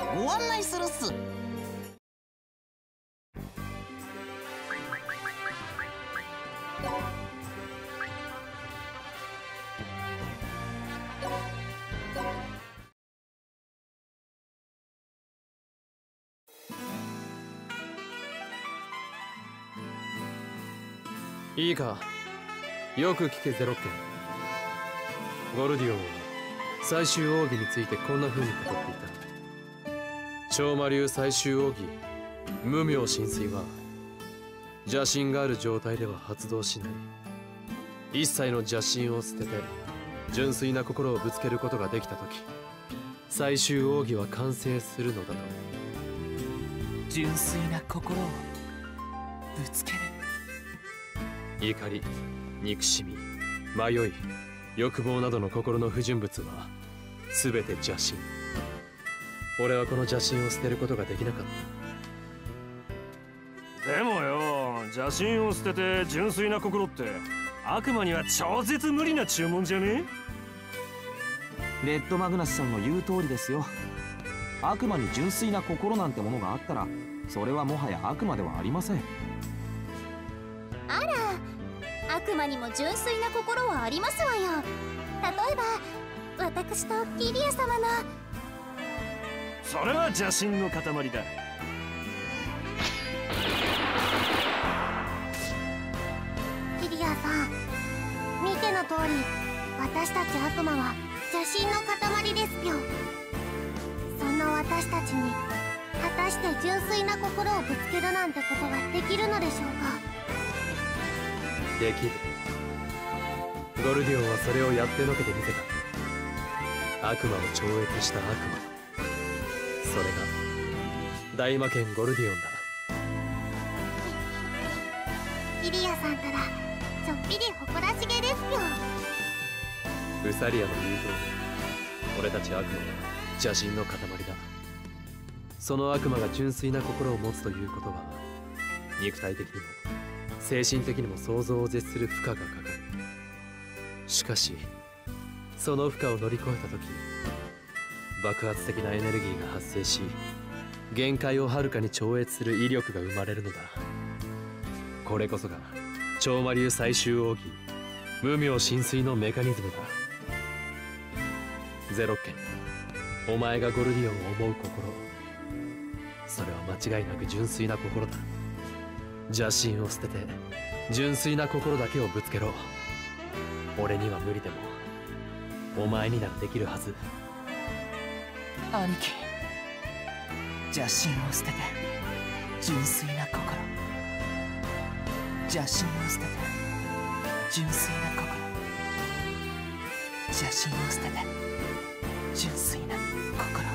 ご案内するっす。 いいか、よく聞けゼロッケン。ゴルディオンは最終奥義についてこんな風に語っていた。超魔流最終奥義無明神水は邪神がある状態では発動しない。一切の邪神を捨てて純粋な心をぶつけることができた時、最終奥義は完成するのだと。 純粋な心をぶつける。 怒り、憎しみ、迷い、欲望などの心の不純物は全て邪神。俺はこの邪神を捨てることができなかった。 でもよ、邪神を捨てて純粋な心って悪魔には超絶無理な注文じゃね？ レッドマグナスさんの言う通りですよ。悪魔に純粋な心なんてものがあったら、それはもはや悪魔ではありません。 あら、悪魔にも純粋な心はありますわよ。例えば私とキリア様の。 それは邪神の塊だ。 キリアさん、見ての通り私たち悪魔は邪神の塊ですよ。そんな私たちに果たして純粋な心をぶつけるなんてことができるのでしょうか？ できる。ゴルディオンはそれをやってのけてみせた。悪魔を超越した悪魔。それが大魔剣ゴルディオンだ。 キリアさんたらちょっぴり誇らしげですよ。 ウサリアの言う通り、俺たち悪魔は邪神の塊だ。その悪魔が純粋な心を持つということは、肉体的にも精神的にも想像を絶する負荷がかかる。しかしその負荷を乗り越えた時、爆発的なエネルギーが発生し、限界をはるかに超越する威力が生まれるのだ。これこそが超魔流最終奥義無明神水のメカニズムだ。ゼロッケン、お前がゴルディオンを思う心、それは間違いなく純粋な心だ。邪神を捨てて純粋な心だけをぶつけろ。俺には無理でもお前にならできるはず。 兄貴、邪神を捨てて純粋な心、邪神を捨てて純粋な心、邪神を捨てて純粋な心。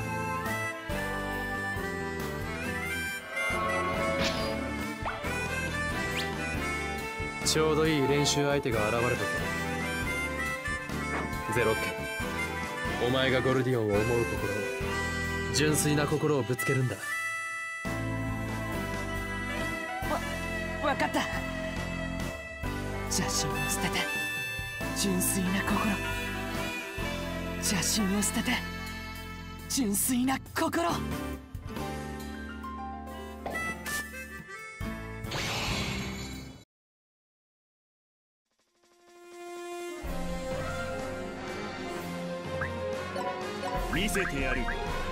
ちょうどいい練習相手が現れたぞ。ゼロッケン、お前がゴルディオンを思う心、純粋な心をぶつけるんだ。 わかった。邪神を捨てて純粋な心、邪神を捨てて純粋な心。 見せてやる。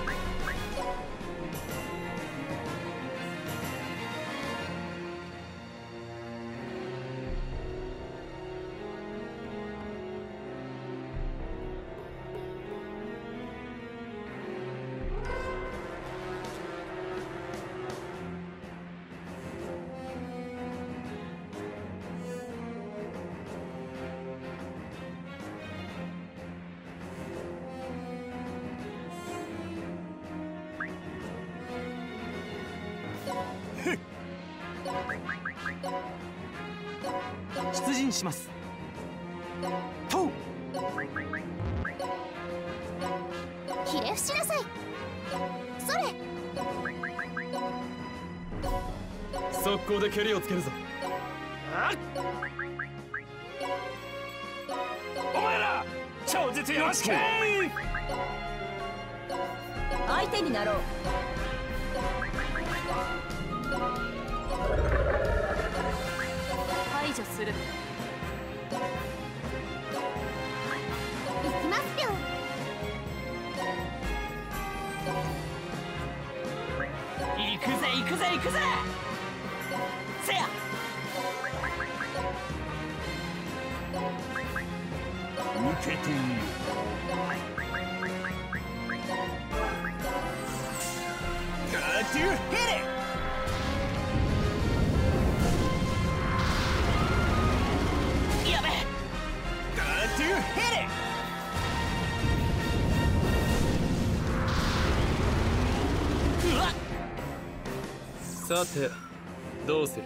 出陣します。とう。 ひれ伏しなさい。それ。 速攻で蹴りをつけるぞ。 お前ら超絶よろしく。 相手になろう。排除する。 行きますぴょん。 行くぜ行くぜ行くぜ。せや。 受けてみよ。 ガートゥーヘレ。やべ。ガートゥーヘレ。うわっ。 さてどうする？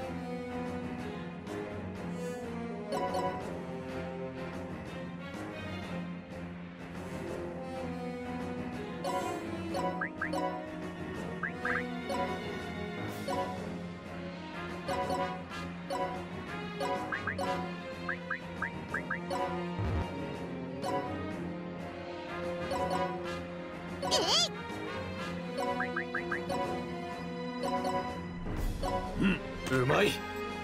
うまい。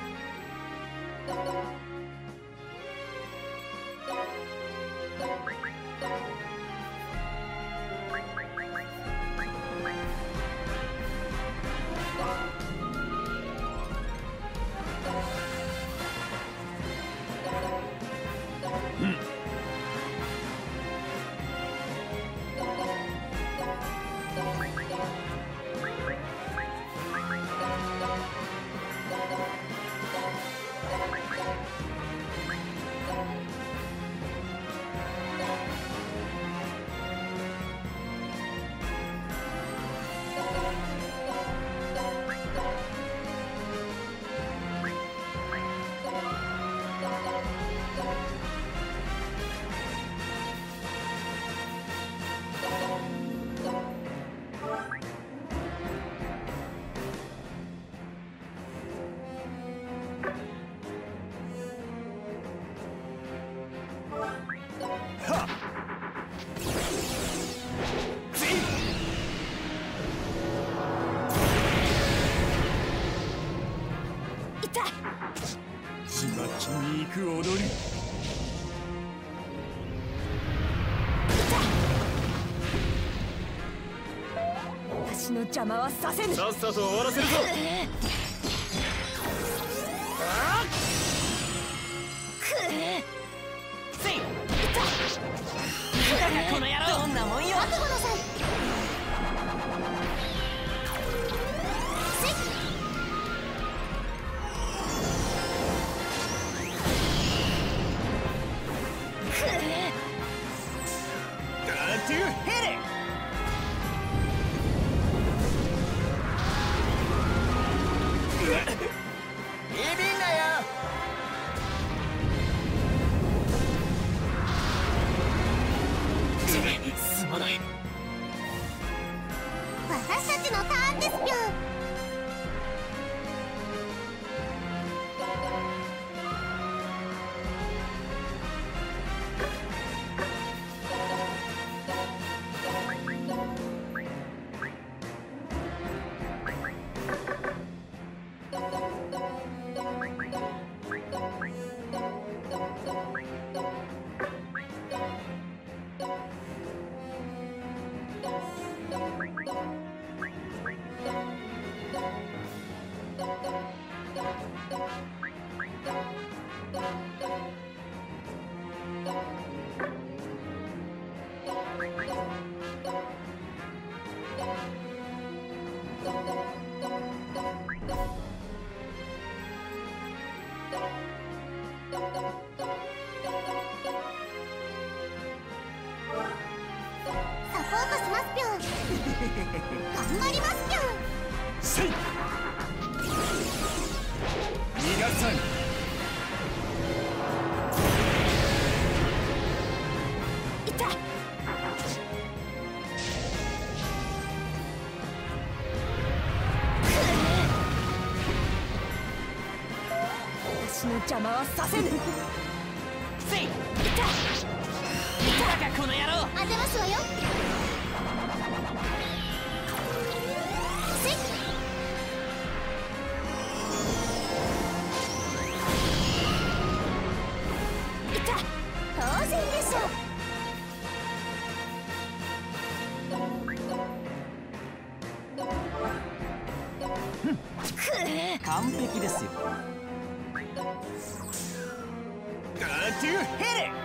ちまきに行く踊り。 私の邪魔はさせぬ。 さっさと終わらせるぞ。 この野郎。どんなもんよ。 覚悟なさい。 ガートゥーヘレ。ビビんなよ。 すまない。 私たちのターンですぴょん。サポートしますぴょん。頑張りますぴょん。 せい。逃がさん。 痛い。私の邪魔はさせぬ。 せい。痛い。痛いかこの野郎。 当てますわよ。 しいた。当然でしょう。 完璧ですよ。 ガートゥーヘレ。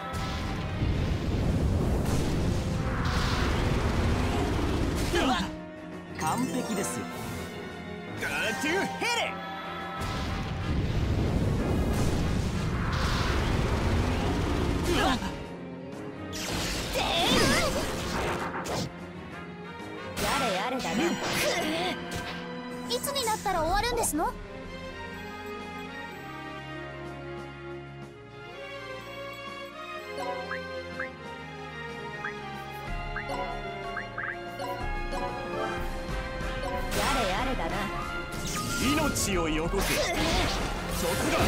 完璧ですよ。 ガートゥーヘレ。 やれやれだな。 いつになったら終わるんですの？ やれやれだな。 命をよこせ。そこだ。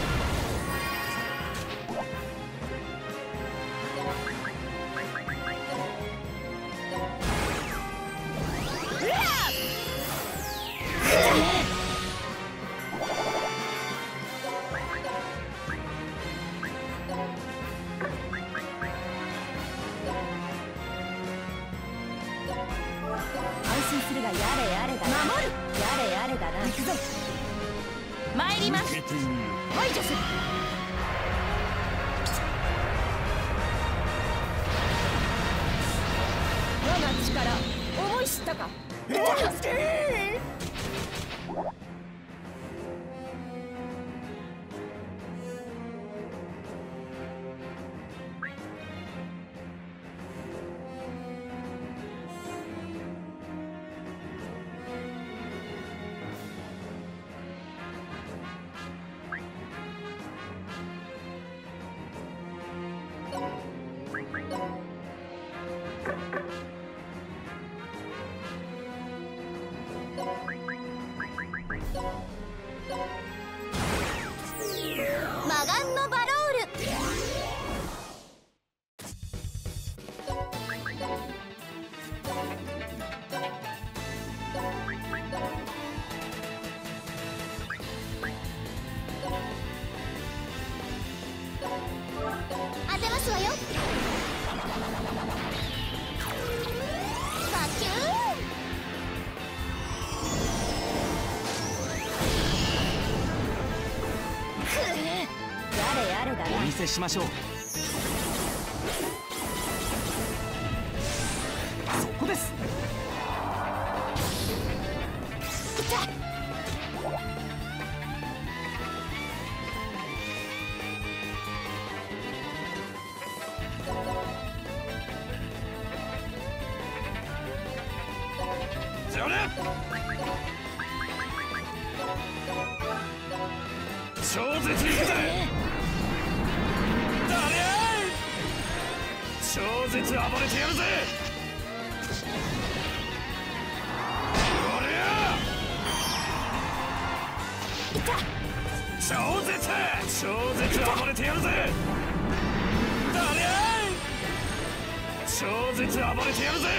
安心するがやれやれだな。守る。やれやれだな。行くぞ。参ります。排除する。我が力思い知ったか。助け魔眼のバロール。当てますわよ。バキューン。 やれやれだな。 お見せしましょう。そこです。 それ。超絶いくぜ。だりゃい。超絶暴れてやるぜ。おりゃ。超絶暴れてやるぜ。だりゃい。超絶暴れてやるぜ。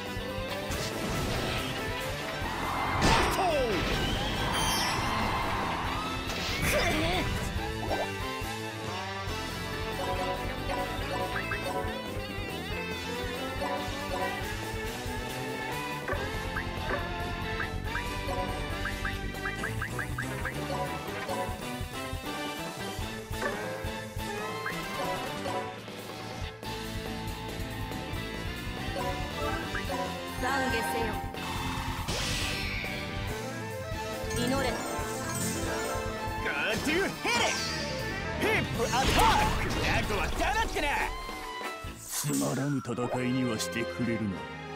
懺悔せよ。祈れ。 ガートゥーヘレ。ヒップアタック。あとは黙ってな。つまらぬ戦いにはしてくれるな。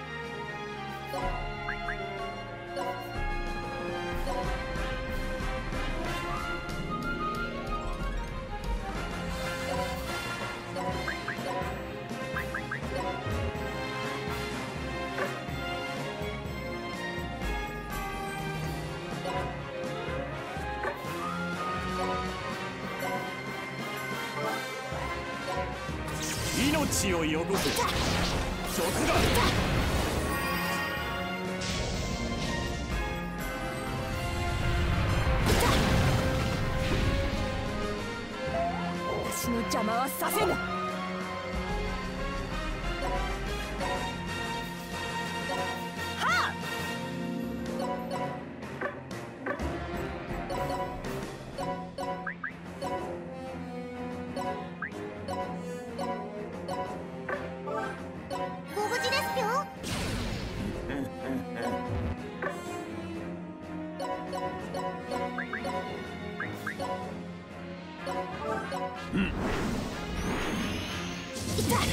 命をよこせ。そこだ。 邪魔はさせぬ。 ご無事ですぴょ。いたっ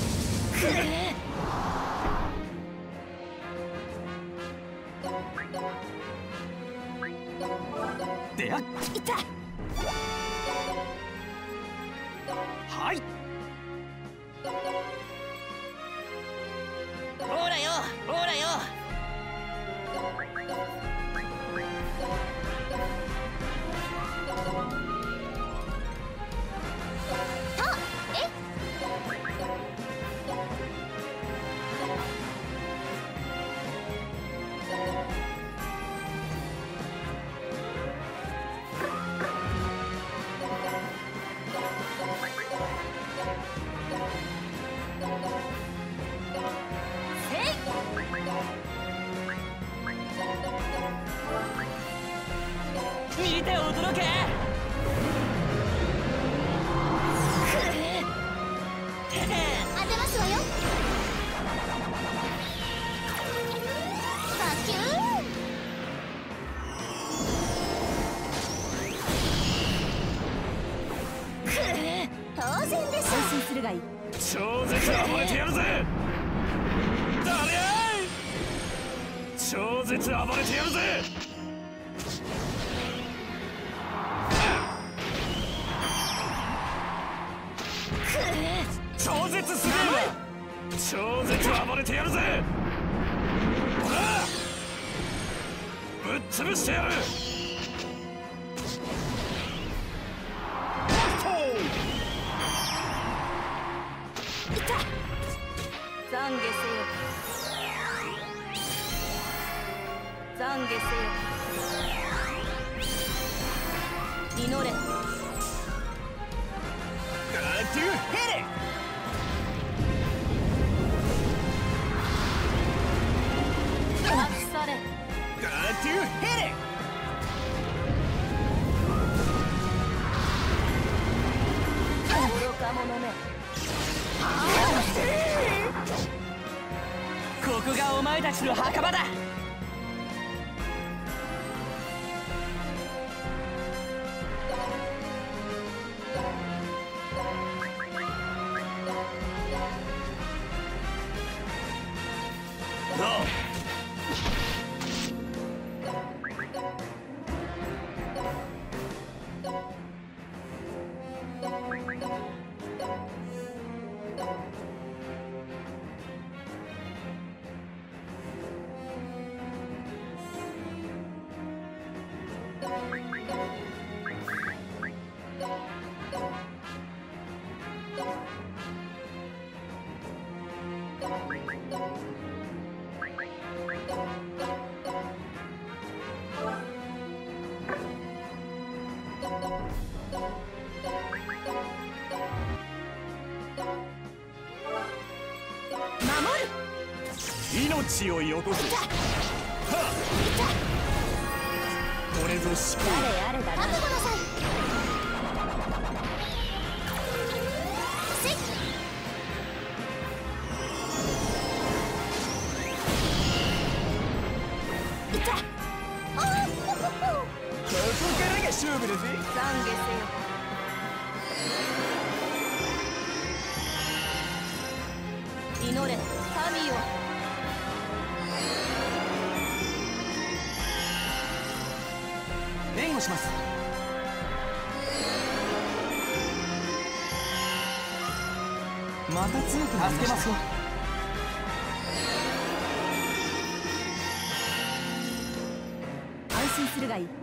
でやっいた。 はい。 ほらよほらよ。見て驚け。 当てますわよ。バキューン。当然でしょ。 安心するがいい。 超絶暴れてやるぜ。誰やい。超絶暴れてやるぜ。超絶すげえな。超絶暴れてやるぜ。ほらぶっ潰してやる。 懺悔せよ。懺悔せよ。祈れ。 ガートゥヘレ。 託され。 ガートゥヘレ。 愚か者め。 ここがお前たちの墓場だ。 命をよこせ。はあ、これぞ思考。 誰あれだな。 覚悟なさい。せい。いた。おお。ここからが勝負だぜ。 懺悔せよ。祈れ神よ。 援護します。また強くなりました。助けますよ。 安心するがいい。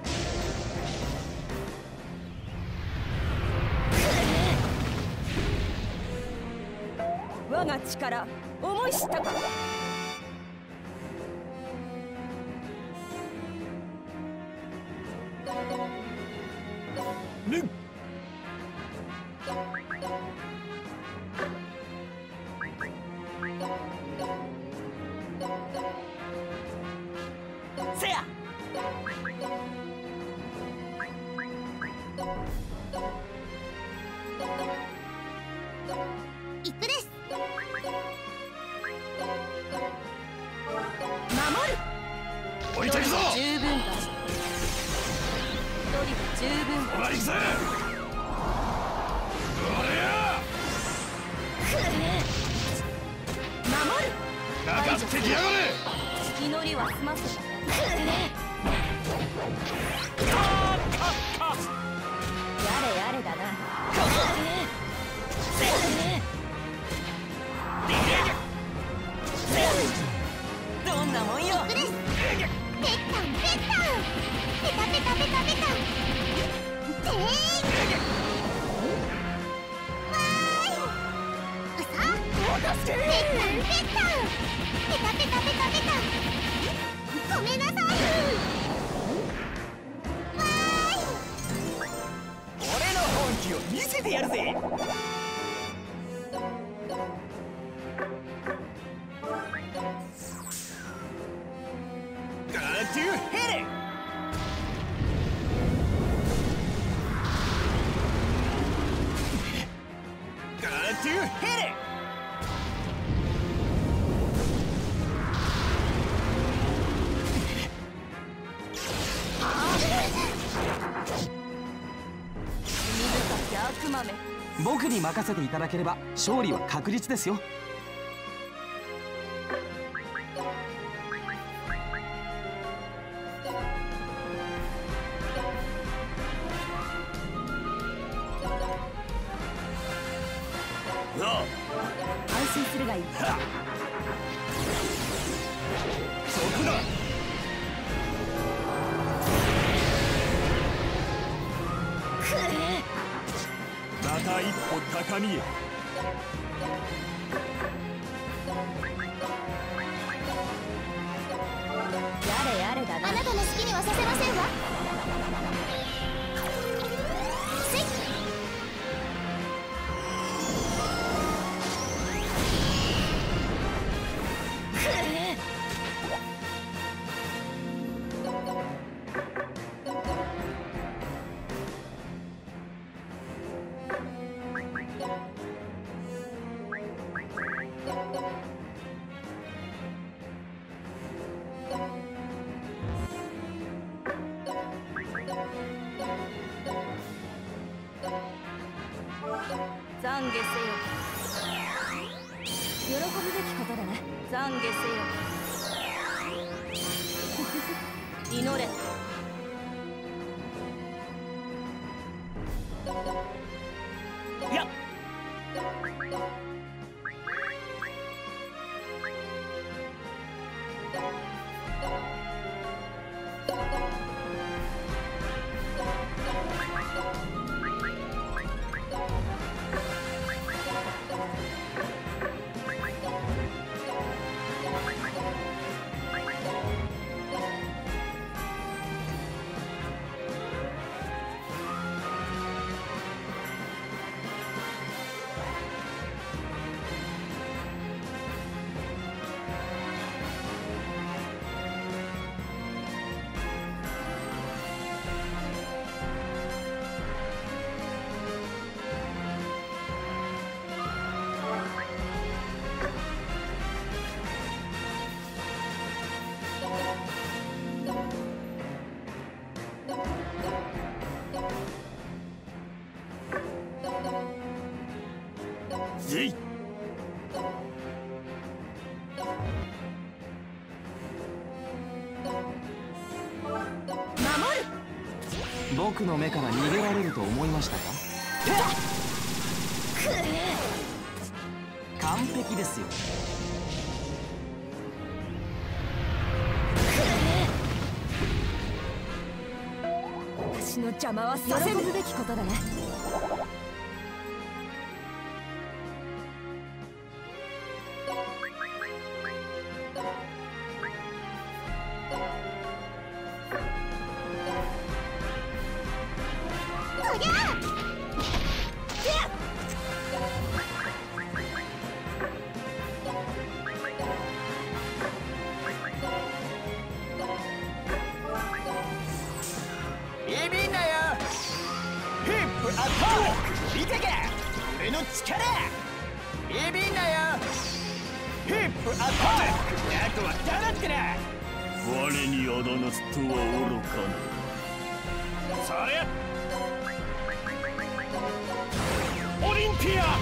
我が力思い知ったか。 せや。 行くです。 守る。 置いてくぞ。 十分だ。一人で十分だ。 お前行くぜ。俺や。 守る。 かかってきやがれ。 祈りは済ませた。やれやれだな。 どんなもんよ。 行くです。ペッタンペッタン。ペタペタペタペタ。てーい。わーい。うそ。ペッタンペッタン。ペタペタペタペタ。ごめんなさい。わーい。 俺の本気を見せてやるぜ。 ガートゥヘレ。ガートゥヘレ。 罪深き悪魔め。 僕に任せていただければ勝利は確実ですよ。 安心するがいい。 そこだ。また一歩高みへ。 やれやれだな。 あなたの好きにはさせませんわ。せい。 懺悔せよ。喜ぶべきことだね。懺悔せよ。祈れ。 いや。 ぜい。 僕の目から逃げられると思いましたか？完璧ですよ。 私の邪魔はさせぬ。喜ぶべきことだね。 そりゃあ。 アタック見てけ俺の力ビビんなよヒップアタックあとは黙ってな我にあだなすとは愚かなそりゃオリンピア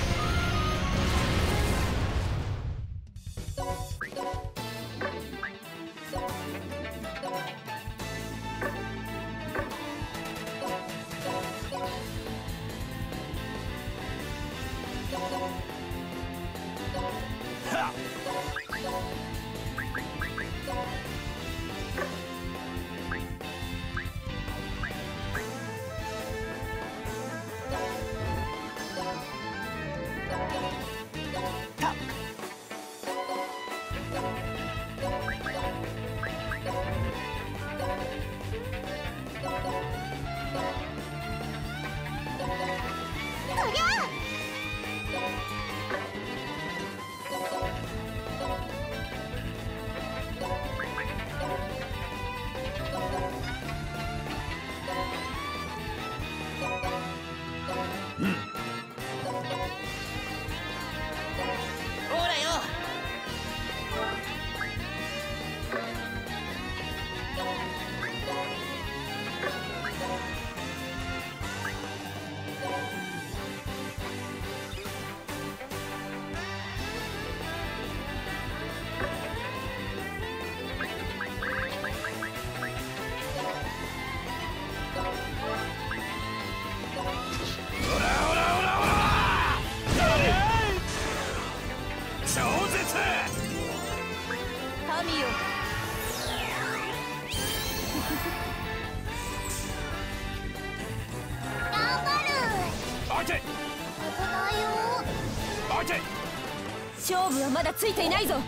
勝負はまだついていないぞ。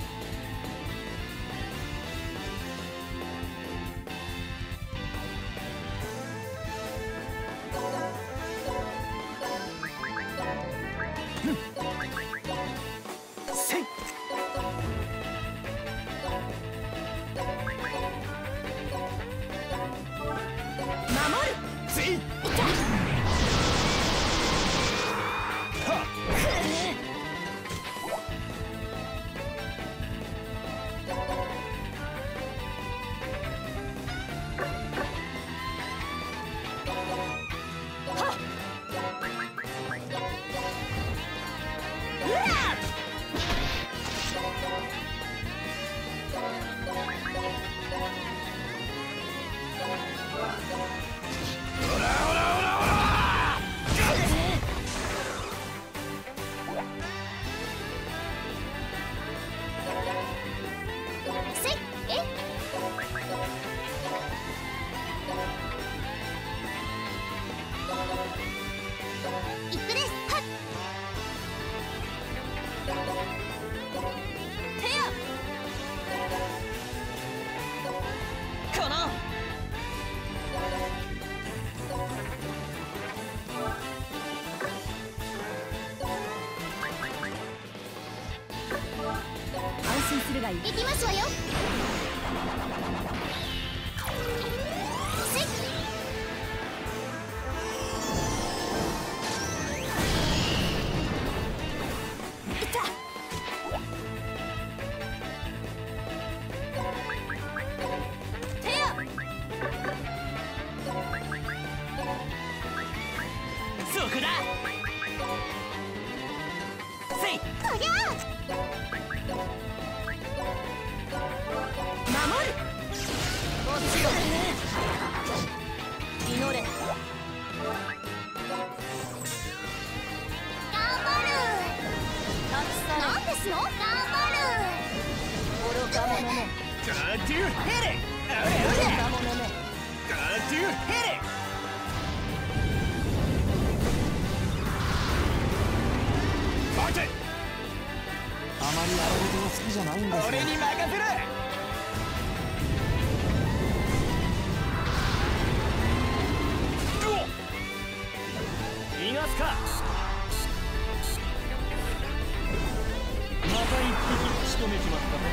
行きますわよ。 そこだ。せい。 こりゃ祈れ。 頑張る。なんですの？頑張る。 愚か者め。 ガードゥヘレ。 愚か者め。 ガードゥヘレ。待て。 あまりやられ事が好きじゃないんですよ。 俺に任せる。逃がすか。また一匹仕留めちまった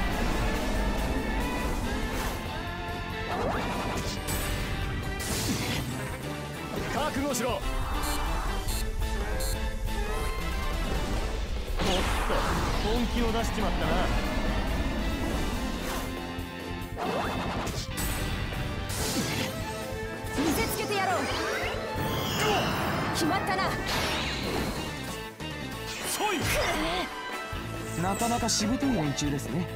ね。覚悟しろ。 本気を出しちまったな。 見せつけてやろう。決まったな。 そい。 なかなかしぶとい連中ですね。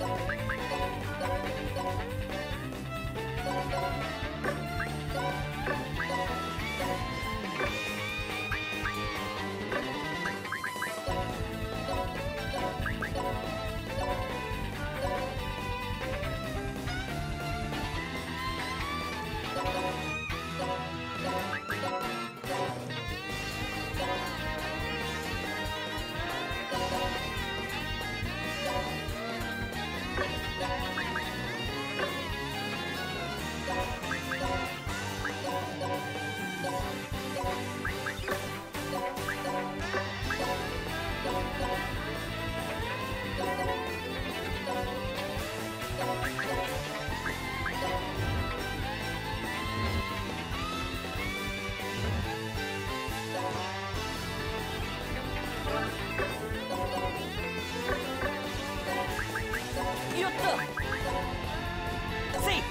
よっとせい。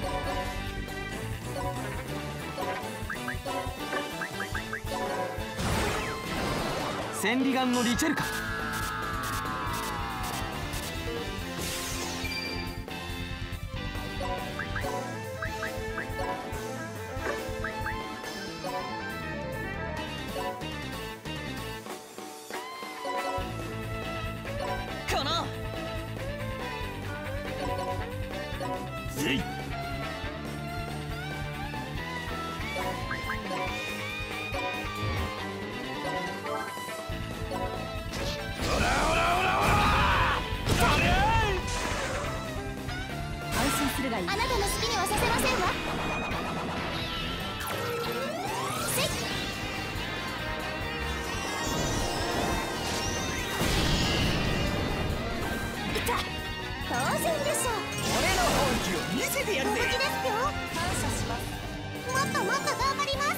千里眼のリチェルか。 このぜい。 安心するがいい。 あなたの好きにはさせませんわ。せい。いた。当然でしょう。 俺の本気を見せてやるぜ。 ご無事ですよ。感謝します。もっともっと頑張ります。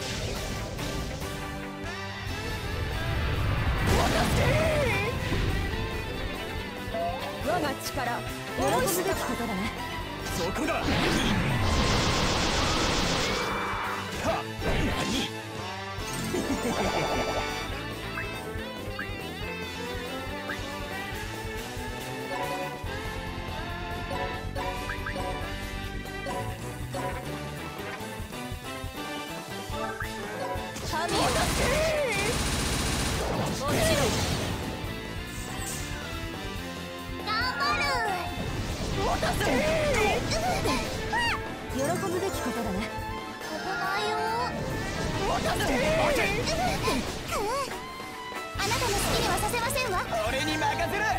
我が力喜ぶべきことだね。 そこだ。はっ、何。 神よ落ちろ。 頑張る。 喜ぶべきことだね。 危ないよ。あなたの好きにはさせませんわ。 俺に任せる。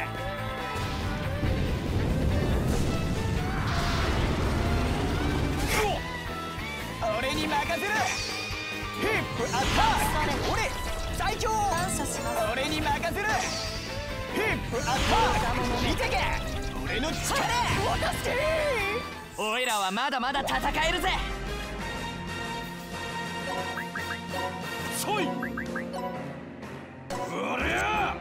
俺に任せる。ヒップアタック。俺最強。 感謝します。 俺に任せる。ヒップアタック。見てけ。俺の力。 おいらはまだまだ戦えるぜ。 そい。おりゃ。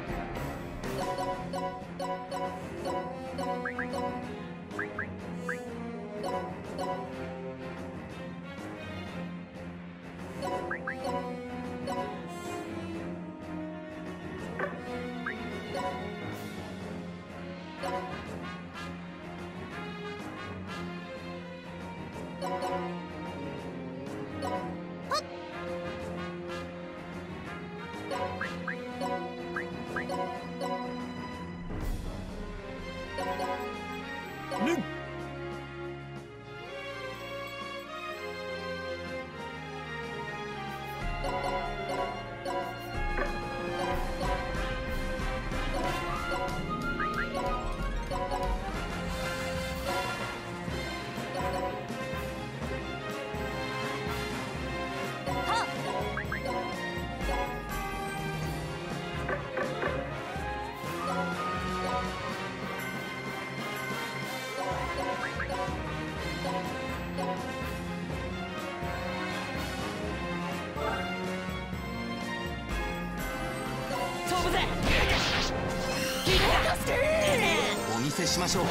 ぬっ。 接しましょう。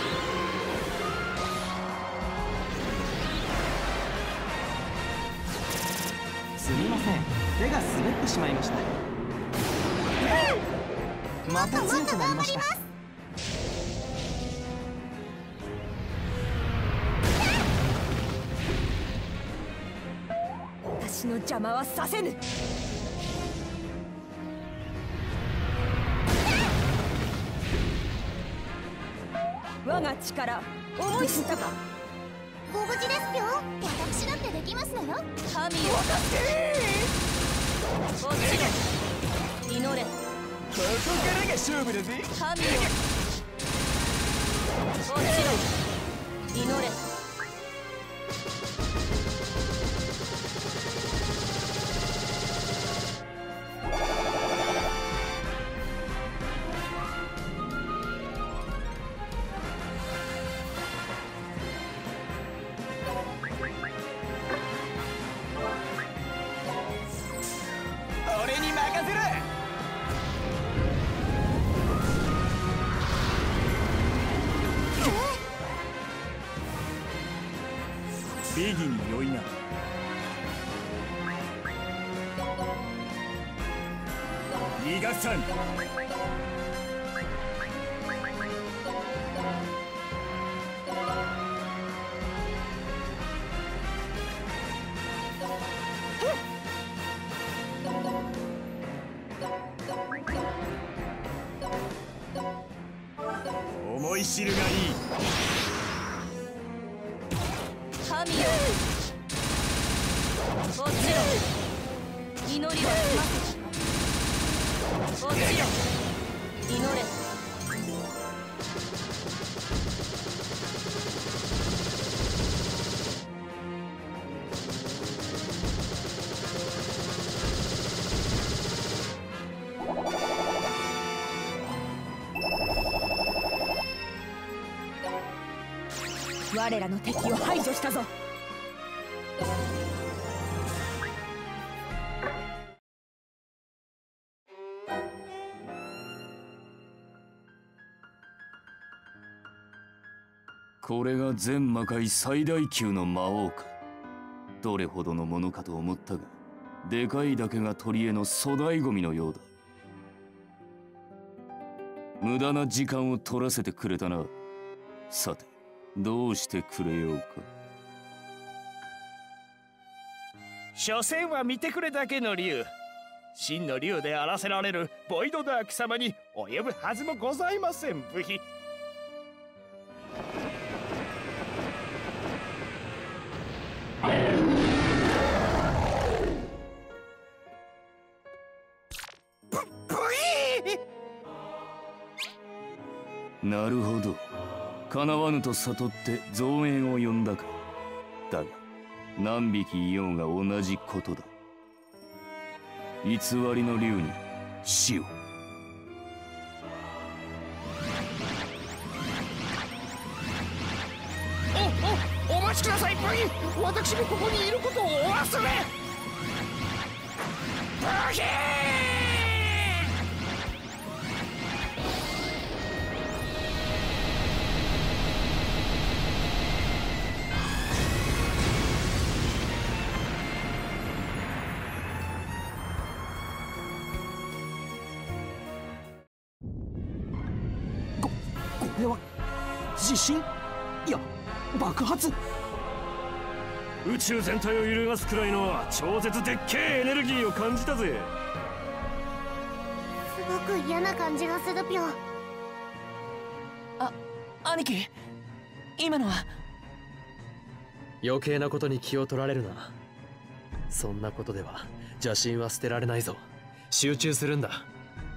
すみません、手が滑ってしまいました。また強くなりました。 私の邪魔はさせぬ。我が力思い知ったか。 ご無事ですぴょ。私だってできますのよ。 神を落ちろ。祈れ。 ここからが勝負だぜ。 神を落ちろ。祈れ。 俺に任せる。ビギに良いな。逃がさん。思い知るがいい。 神よ落ちろ。祈りは済ませ。落ちろ。祈れ。我らの敵を排除したぞ。 これが全魔界最大級の魔王か。どれほどのものかと思ったが、でかいだけが取り柄の粗大ゴミのようだ。無駄な時間を取らせてくれたな。さてどうしてくれようか。 所詮は見てくれだけの竜。真の竜であらせられるボイドダーク様に及ぶはずもございません。ブヒ。 なるほど。叶わぬと悟って増援を呼んだか。だが何匹いようが同じことだ。偽りの竜に死を。 お待ちください、ブヒ。私もここにいることをお忘れ。ブヒー。 これは地震？いや爆発？ 宇宙全体を揺るがすくらいの超絶でっけえエネルギーを感じたぜ。 すごく嫌な感じがするぴょ。 兄貴、今のは。 余計なことに気を取られるな。そんなことでは邪神は捨てられないぞ。集中するんだ。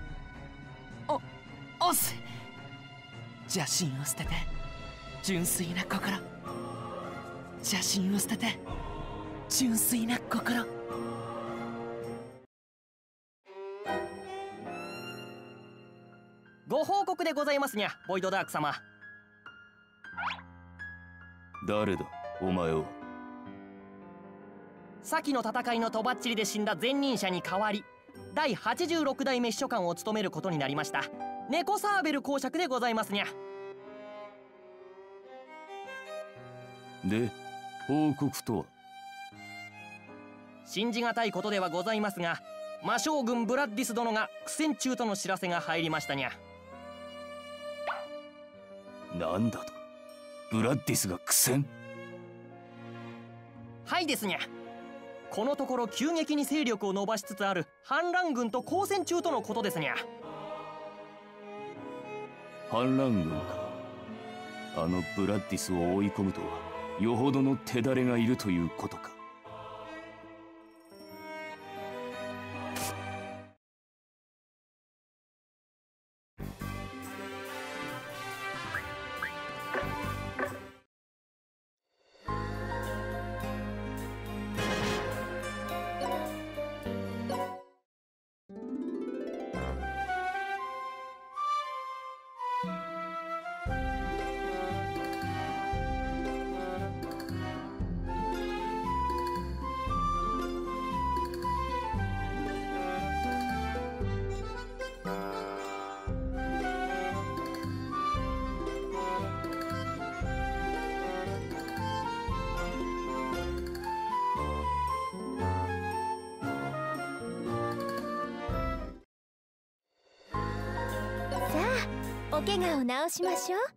おっす。邪神を捨てて純粋な心。邪神を捨てて純粋な心。 ご報告でございますにゃ、ボイドダーク様。 誰だお前は。 先の戦いのとばっちりで死んだ前任者に代わり、第86代目秘書官を務めることになりました猫サーベル公爵でございますにゃ。 で報告とは？ 信じがたいことではございますが、魔将軍ブラッディス殿が苦戦中との知らせが入りましたにゃ。 なんだと？ブラッディスが苦戦？ はいですにゃ。このところ急激に勢力を伸ばしつつある反乱軍と交戦中とのことですにゃ。 反乱軍か。あのブラッディスを追い込むとはよほどの手だれがいるということか。 お怪我を治しましょう。